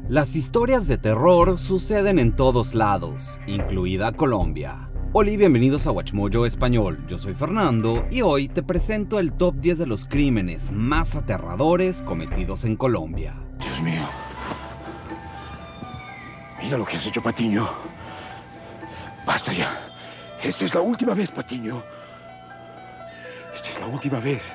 Las historias de terror suceden en todos lados, incluida Colombia. Hola y bienvenidos a WatchMojo Español, yo soy Fernando y hoy te presento el top 10 de los crímenes más aterradores cometidos en Colombia. Dios mío, mira lo que has hecho, Patiño. Basta ya, esta es la última vez, Patiño. Esta es la última vez.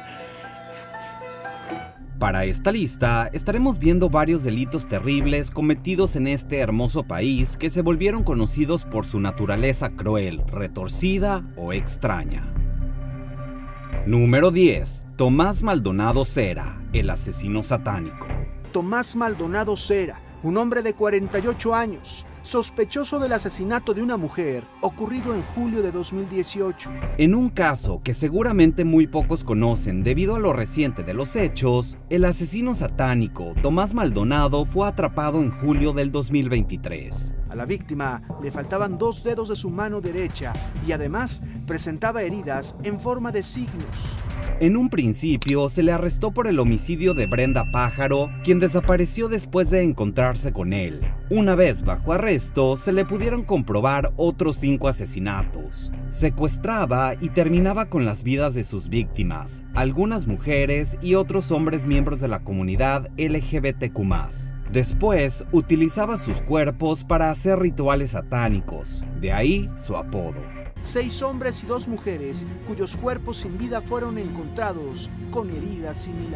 Para esta lista estaremos viendo varios delitos terribles cometidos en este hermoso país que se volvieron conocidos por su naturaleza cruel, retorcida o extraña. Número 10. Tomás Maldonado Cera, el asesino satánico. Tomás Maldonado Cera, un hombre de 48 años, sospechoso del asesinato de una mujer ocurrido en julio de 2018. En un caso que seguramente muy pocos conocen debido a lo reciente de los hechos, el asesino satánico Tomás Maldonado fue atrapado en julio del 2023. A la víctima le faltaban 2 dedos de su mano derecha y además presentaba heridas en forma de signos. En un principio se le arrestó por el homicidio de Brenda Pájaro, quien desapareció después de encontrarse con él. Una vez bajo arresto, se le pudieron comprobar otros 5 asesinatos. Secuestraba y terminaba con las vidas de sus víctimas, algunas mujeres y otros hombres miembros de la comunidad LGBTQ+. Después, utilizaba sus cuerpos para hacer rituales satánicos, de ahí su apodo. 6 hombres y 2 mujeres cuyos cuerpos sin vida fueron encontrados con heridas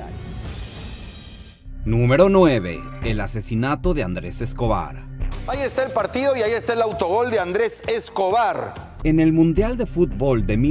similares. Número 9. El asesinato de Andrés Escobar. Ahí está el partido y ahí está el autogol de Andrés Escobar. En el Mundial de Fútbol de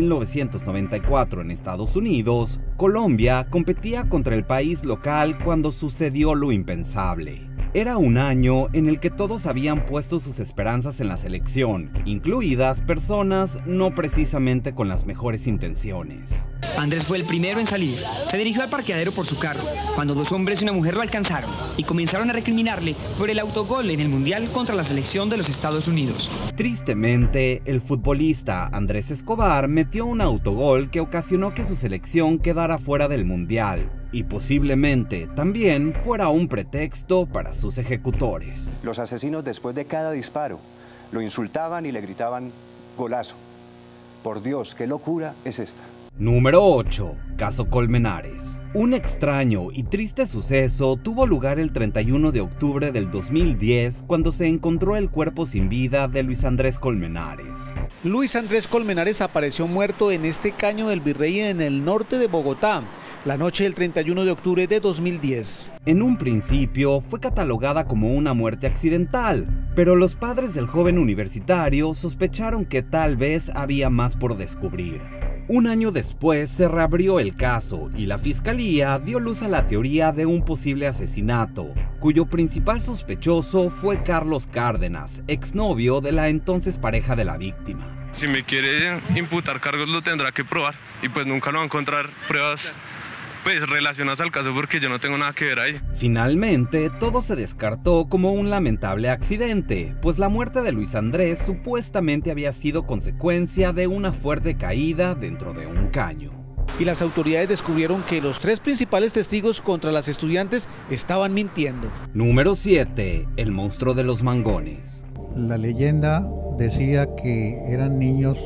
1994 en Estados Unidos, Colombia competía contra el país local cuando sucedió lo impensable. Era un año en el que todos habían puesto sus esperanzas en la selección, incluidas personas no precisamente con las mejores intenciones. Andrés fue el primero en salir. Se dirigió al parqueadero por su carro, cuando 2 hombres y una mujer lo alcanzaron y comenzaron a recriminarle por el autogol en el Mundial contra la selección de los Estados Unidos. Tristemente, el futbolista Andrés Escobar metió un autogol que ocasionó que su selección quedara fuera del Mundial. Y posiblemente también fuera un pretexto para sus ejecutores. Los asesinos, después de cada disparo, lo insultaban y le gritaban golazo. Por Dios, qué locura es esta. Número 8. Caso Colmenares. Un extraño y triste suceso tuvo lugar el 31 de octubre del 2010 cuando se encontró el cuerpo sin vida de Luis Andrés Colmenares. Luis Andrés Colmenares apareció muerto en este caño del Virrey en el norte de Bogotá, la noche del 31 de octubre de 2010. En un principio fue catalogada como una muerte accidental, pero los padres del joven universitario sospecharon que tal vez había más por descubrir. Un año después se reabrió el caso y la fiscalía dio luz a la teoría de un posible asesinato, cuyo principal sospechoso fue Carlos Cárdenas, exnovio de la entonces pareja de la víctima. Si me quiere imputar cargos lo tendrá que probar y pues nunca lo va a encontrar pruebas relacionadas al caso porque yo no tengo nada que ver ahí. Finalmente, todo se descartó como un lamentable accidente, pues la muerte de Luis Andrés supuestamente había sido consecuencia de una fuerte caída dentro de un caño. Y las autoridades descubrieron que los 3 principales testigos contra las estudiantes estaban mintiendo. Número 7. El monstruo de los mangones. La leyenda decía que eran niños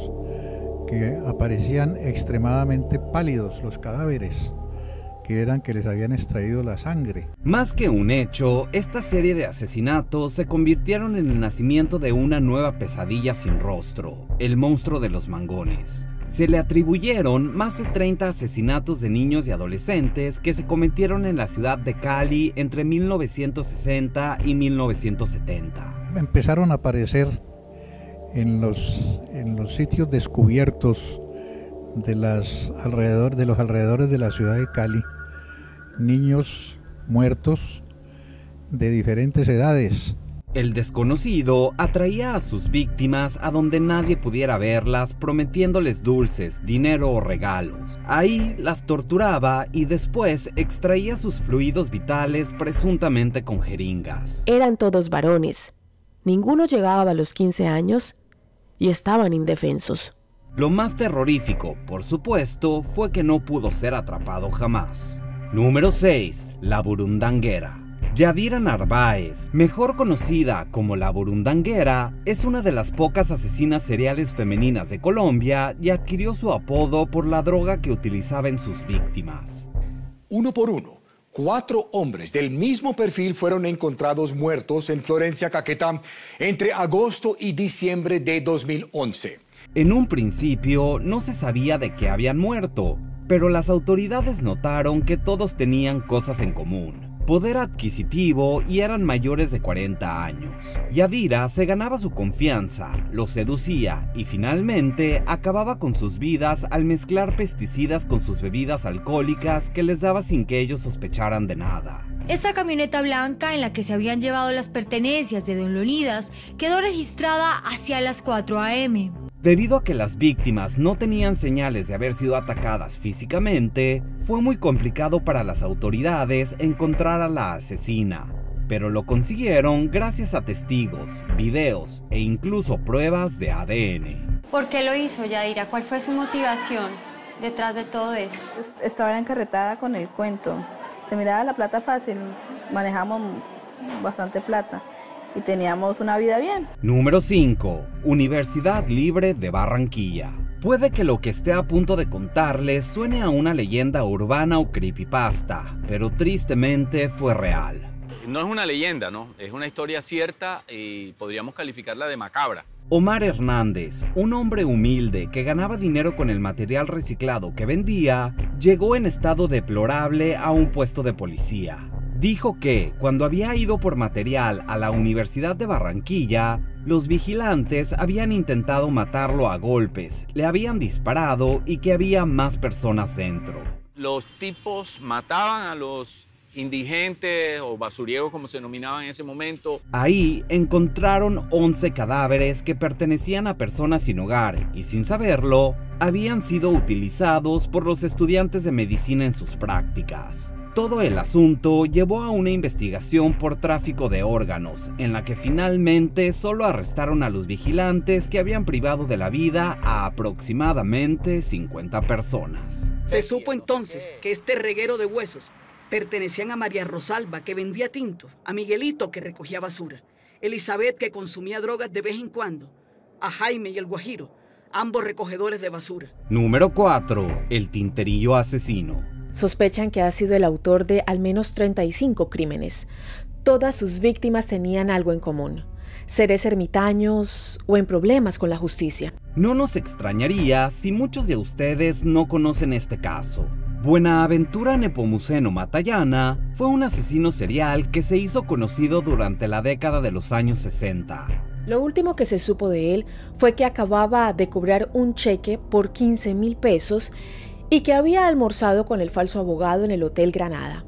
que aparecían extremadamente pálidos, los cadáveres, que eran que les habían extraído la sangre. Más que un hecho, esta serie de asesinatos se convirtieron en el nacimiento de una nueva pesadilla sin rostro, el monstruo de los mangones. Se le atribuyeron más de 30 asesinatos de niños y adolescentes que se cometieron en la ciudad de Cali entre 1960 y 1970. Empezaron a aparecer en los sitios descubiertos de los alrededores de la ciudad de Cali, niños muertos de diferentes edades. El desconocido atraía a sus víctimas a donde nadie pudiera verlas, prometiéndoles dulces, dinero o regalos. Ahí las torturaba y después extraía sus fluidos vitales presuntamente con jeringas. Eran todos varones. Ninguno llegaba a los 15 años y estaban indefensos. Lo más terrorífico, por supuesto, fue que no pudo ser atrapado jamás. Número 6. La burundanguera. Yadira Narváez, mejor conocida como la Burundanguera, es una de las pocas asesinas seriales femeninas de Colombia y adquirió su apodo por la droga que utilizaba en sus víctimas. Uno por uno, 4 hombres del mismo perfil fueron encontrados muertos en Florencia, Caquetá, entre agosto y diciembre de 2011. En un principio no se sabía de qué habían muerto, pero las autoridades notaron que todos tenían cosas en común: poder adquisitivo y eran mayores de 40 años. Yadira se ganaba su confianza, los seducía y finalmente acababa con sus vidas al mezclar pesticidas con sus bebidas alcohólicas que les daba sin que ellos sospecharan de nada. Esta camioneta blanca en la que se habían llevado las pertenencias de don Leonidas quedó registrada hacia las 4 a.m. Debido a que las víctimas no tenían señales de haber sido atacadas físicamente, fue muy complicado para las autoridades encontrar a la asesina, pero lo consiguieron gracias a testigos, videos e incluso pruebas de ADN. ¿Por qué lo hizo, Yadira? ¿Cuál fue su motivación detrás de todo eso? Estaba encarretada con el cuento. Se miraba la plata fácil, manejamos bastante plata y teníamos una vida bien. Número 5. Universidad Libre de Barranquilla. Puede que lo que esté a punto de contarles suene a una leyenda urbana o creepypasta, pero tristemente fue real. No es una leyenda, ¿no? Es una historia cierta y podríamos calificarla de macabra. Omar Hernández, un hombre humilde que ganaba dinero con el material reciclado que vendía, llegó en estado deplorable a un puesto de policía. Dijo que, cuando había ido por material a la Universidad de Barranquilla, los vigilantes habían intentado matarlo a golpes, le habían disparado y que había más personas dentro. Los tipos mataban a los indigentes o basuriegos, como se denominaban en ese momento. Ahí encontraron 11 cadáveres que pertenecían a personas sin hogar y, sin saberlo, habían sido utilizados por los estudiantes de medicina en sus prácticas. Todo el asunto llevó a una investigación por tráfico de órganos, en la que finalmente solo arrestaron a los vigilantes que habían privado de la vida a aproximadamente 50 personas. Se supo entonces que este reguero de huesos pertenecían a María Rosalba, que vendía tinto, a Miguelito, que recogía basura, Elizabeth, que consumía drogas de vez en cuando, a Jaime y el Guajiro, ambos recogedores de basura. Número 4. El tinterillo asesino. Sospechan que ha sido el autor de al menos 35 crímenes. Todas sus víctimas tenían algo en común: seres ermitaños o en problemas con la justicia. No nos extrañaría si muchos de ustedes no conocen este caso. Buenaventura Nepomuceno Matallana fue un asesino serial que se hizo conocido durante la década de los años 60. Lo último que se supo de él fue que acababa de cobrar un cheque por 15,000 pesos y que había almorzado con el falso abogado en el Hotel Granada.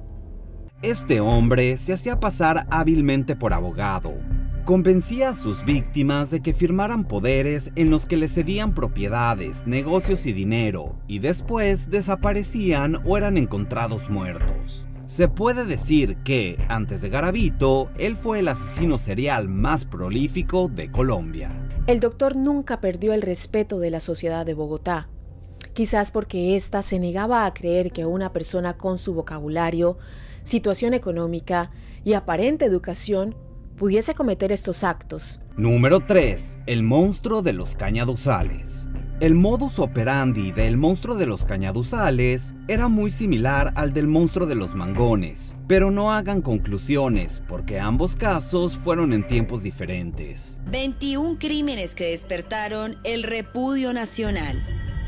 Este hombre se hacía pasar hábilmente por abogado. Convencía a sus víctimas de que firmaran poderes en los que les cedían propiedades, negocios y dinero, y después desaparecían o eran encontrados muertos. Se puede decir que, antes de Garavito, él fue el asesino serial más prolífico de Colombia. El doctor nunca perdió el respeto de la sociedad de Bogotá. Quizás porque ésta se negaba a creer que una persona con su vocabulario, situación económica y aparente educación pudiese cometer estos actos. Número 3. El monstruo de los Cañaduzales. El modus operandi del monstruo de los Cañaduzales era muy similar al del monstruo de los Mangones, pero no hagan conclusiones porque ambos casos fueron en tiempos diferentes. 21 crímenes que despertaron el repudio nacional.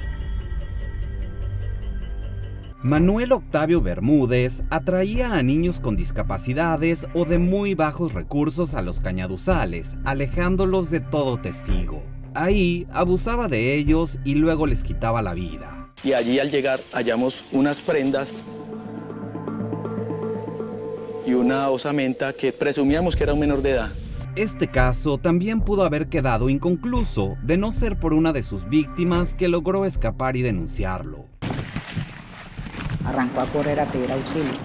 Manuel Octavio Bermúdez atraía a niños con discapacidades o de muy bajos recursos a los Cañaduzales, alejándolos de todo testigo. Ahí abusaba de ellos y luego les quitaba la vida. Y allí al llegar hallamos unas prendas y una osamenta que presumíamos que era un menor de edad. Este caso también pudo haber quedado inconcluso de no ser por una de sus víctimas que logró escapar y denunciarlo. Arrancó a correr a pedir auxilio.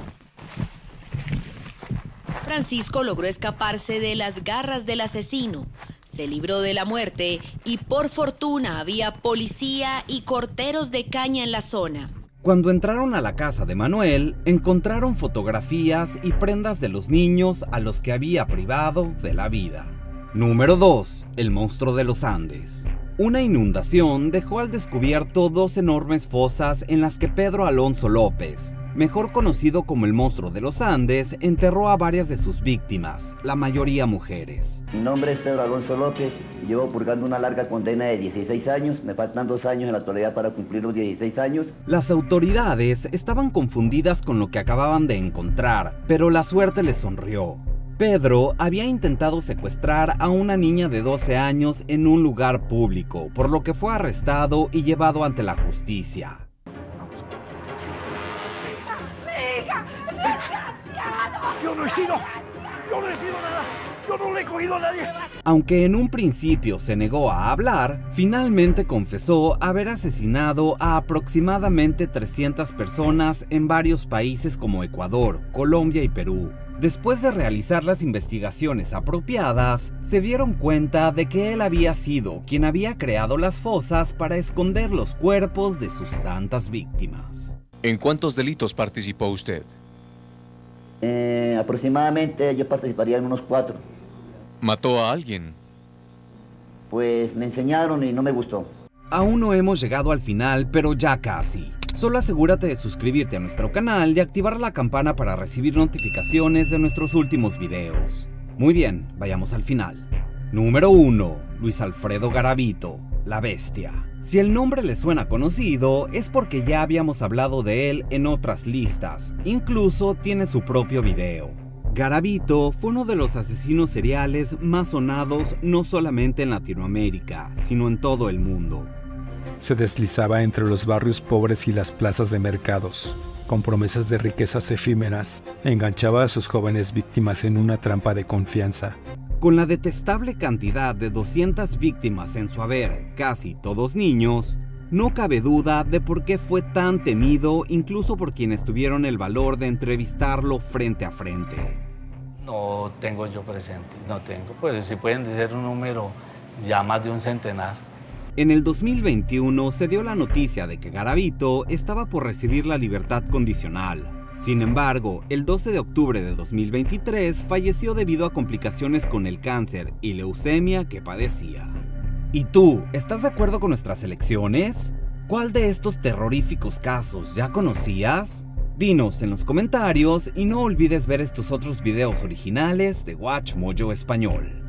Francisco logró escaparse de las garras del asesino, se libró de la muerte y por fortuna había policía y corteros de caña en la zona. Cuando entraron a la casa de Manuel, encontraron fotografías y prendas de los niños a los que había privado de la vida. Número 2. El monstruo de los Andes. Una inundación dejó al descubierto 2 enormes fosas en las que Pedro Alonso López, mejor conocido como el monstruo de los Andes, enterró a varias de sus víctimas, la mayoría mujeres. Mi nombre es Pedro Alonso López, llevo purgando una larga condena de 16 años, me faltan 2 años en la actualidad para cumplir los 16 años. Las autoridades estaban confundidas con lo que acababan de encontrar, pero la suerte les sonrió. Pedro había intentado secuestrar a una niña de 12 años en un lugar público, por lo que fue arrestado y llevado ante la justicia. Yo no he sido nada, yo no le he cogido a nadie. Aunque en un principio se negó a hablar, finalmente confesó haber asesinado a aproximadamente 300 personas en varios países como Ecuador, Colombia y Perú. Después de realizar las investigaciones apropiadas, se dieron cuenta de que él había sido quien había creado las fosas para esconder los cuerpos de sus tantas víctimas. ¿En cuántos delitos participó usted? Aproximadamente yo participaría en unos 4. ¿Mató a alguien? Pues me enseñaron y no me gustó. Aún no hemos llegado al final, pero ya casi. Solo asegúrate de suscribirte a nuestro canal y activar la campana para recibir notificaciones de nuestros últimos videos. Muy bien, vayamos al final. Número 1. Luis Alfredo Garavito, la bestia. Si el nombre le suena conocido, es porque ya habíamos hablado de él en otras listas, incluso tiene su propio video. Garavito fue uno de los asesinos seriales más sonados no solamente en Latinoamérica, sino en todo el mundo. Se deslizaba entre los barrios pobres y las plazas de mercados, con promesas de riquezas efímeras, enganchaba a sus jóvenes víctimas en una trampa de confianza. Con la detestable cantidad de 200 víctimas en su haber, casi todos niños, no cabe duda de por qué fue tan temido, incluso por quienes tuvieron el valor de entrevistarlo frente a frente. No tengo yo presente, no tengo, pues si pueden decir un número, ya más de un centenar. En el 2021 se dio la noticia de que Garavito estaba por recibir la libertad condicional. Sin embargo, el 12 de octubre de 2023 falleció debido a complicaciones con el cáncer y leucemia que padecía. ¿Y tú, estás de acuerdo con nuestras elecciones? ¿Cuál de estos terroríficos casos ya conocías? Dinos en los comentarios y no olvides ver estos otros videos originales de WatchMojo Español.